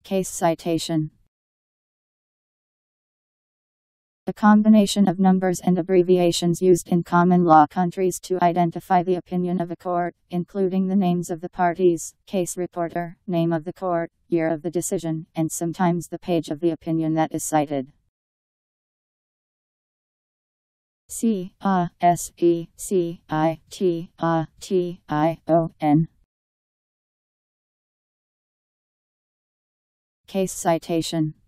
Case citation. A combination of numbers and abbreviations used in common law countries to identify the opinion of a court, including the names of the parties, case reporter, name of the court, year of the decision, and sometimes the page of the opinion that is cited. Citation. Case citation.